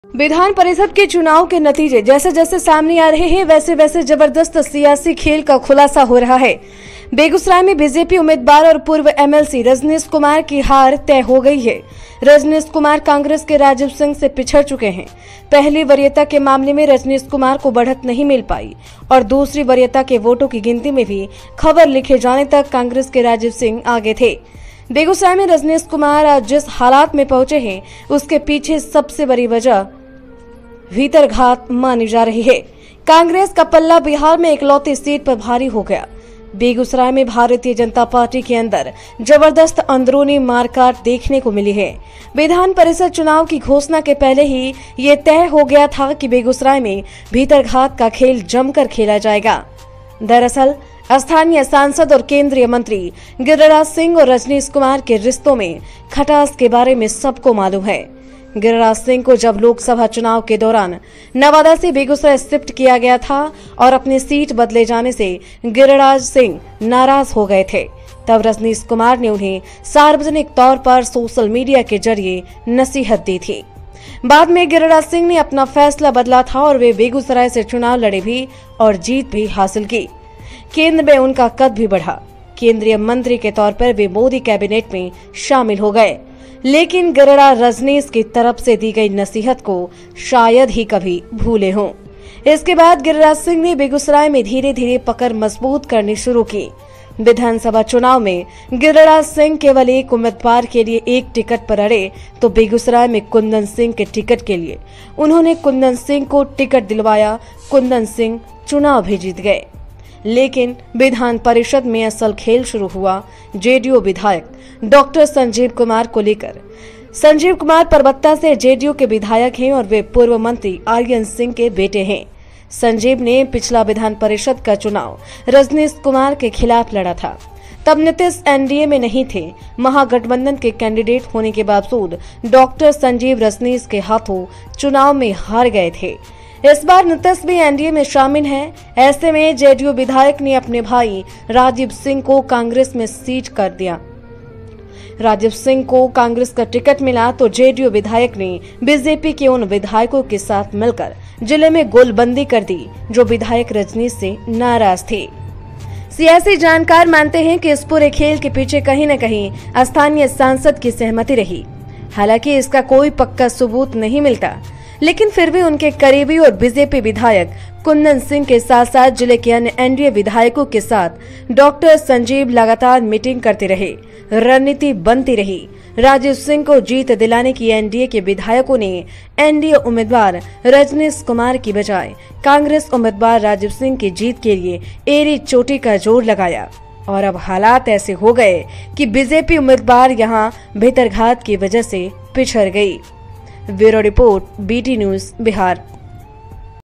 विधान परिषद के चुनाव के नतीजे जैसे जैसे सामने आ रहे हैं वैसे वैसे जबरदस्त सियासी खेल का खुलासा हो रहा है। बेगूसराय में बीजेपी उम्मीदवार और पूर्व एमएलसी रजनीश कुमार की हार तय हो गई है। रजनीश कुमार कांग्रेस के राजीव सिंह से पिछड़ चुके हैं। पहली वरीयता के मामले में रजनीश कुमार को बढ़त नहीं मिल पाई और दूसरी वरीयता के वोटों की गिनती में भी खबर लिखे जाने तक कांग्रेस के राजीव सिंह आगे थे। बेगूसराय में रजनीश कुमार आज जिस हालात में पहुंचे हैं उसके पीछे सबसे बड़ी वजह भीतरघात मानी जा रही है। कांग्रेस का पल्ला बिहार में इकलौती सीट पर भारी हो गया। बेगूसराय में भारतीय जनता पार्टी के अंदर जबरदस्त अंदरूनी मारकाट देखने को मिली है। विधान परिषद चुनाव की घोषणा के पहले ही ये तय हो गया था कि बेगूसराय में भीतरघात का खेल जमकर खेला जाएगा। दरअसल स्थानीय सांसद और केंद्रीय मंत्री गिरिराज सिंह और रजनीश कुमार के रिश्तों में खटास के बारे में सबको मालूम है। गिरिराज सिंह को जब लोकसभा चुनाव के दौरान नवादा से बेगूसराय शिफ्ट किया गया था और अपनी सीट बदले जाने से गिरिराज सिंह नाराज हो गए थे, तब रजनीश कुमार ने उन्हें सार्वजनिक तौर पर सोशल मीडिया के जरिए नसीहत दी थी। बाद में गिरिराज सिंह ने अपना फैसला बदला था और वे बेगूसराय से चुनाव लड़े भी और जीत भी हासिल की। केंद्र में उनका कद भी बढ़ा। केंद्रीय मंत्री के तौर पर वे मोदी कैबिनेट में शामिल हो गए। लेकिन गिरिराज रजनीश की तरफ से दी गई नसीहत को शायद ही कभी भूले हों। इसके बाद गिरिराज सिंह ने बेगूसराय में धीरे धीरे पकड़ मजबूत करनी शुरू की। विधानसभा चुनाव में गिरिराज सिंह केवल एक उम्मीदवार के लिए एक टिकट पर अड़े तो बेगूसराय में कुंदन सिंह के टिकट के लिए उन्होंने कुंदन सिंह को टिकट दिलवाया। कुंदन सिंह चुनाव भी जीत गए। लेकिन विधान परिषद में असल खेल शुरू हुआ जेडीयू विधायक डॉक्टर संजीव कुमार को लेकर। संजीव कुमार परबत्ता से जेडीयू के विधायक हैं और वे पूर्व मंत्री आर्यन सिंह के बेटे हैं। संजीव ने पिछला विधान परिषद का चुनाव रजनीश कुमार के खिलाफ लड़ा था। तब नीतीश एनडीए में नहीं थे। महागठबंधन के कैंडिडेट होने के बावजूद डॉक्टर संजीव रजनीश के हाथों चुनाव में हार गए थे। इस बार नीतीश भी एनडीए में शामिल है। ऐसे में जेडीयू विधायक ने अपने भाई राजीव सिंह को कांग्रेस में सीट कर दिया। राजीव सिंह को कांग्रेस का टिकट मिला तो जेडीयू विधायक ने बीजेपी के उन विधायकों के साथ मिलकर जिले में गोलबंदी कर दी जो विधायक रजनीश से नाराज थे। सियासी जानकार मानते हैं कि इस पूरे खेल के पीछे कहीं न कहीं स्थानीय सांसद की सहमति रही। हालांकि इसका कोई पक्का सबूत नहीं मिलता, लेकिन फिर भी उनके करीबी और बीजेपी विधायक कुंदन सिंह के साथ साथ जिले के अन्य एनडीए विधायकों के साथ डॉक्टर संजीव लगातार मीटिंग करते रहे। रणनीति बनती रही। राजीव सिंह को जीत दिलाने की एनडीए के विधायकों ने एनडीए उम्मीदवार रजनीश कुमार की बजाय कांग्रेस उम्मीदवार राजीव सिंह की जीत के लिए एड़ी चोटी का जोर लगाया और अब हालात ऐसे हो गए कि बीजेपी उम्मीदवार यहां भीतरघात की वजह से पिछड़ गई। Bureau report, BT news, Bihar.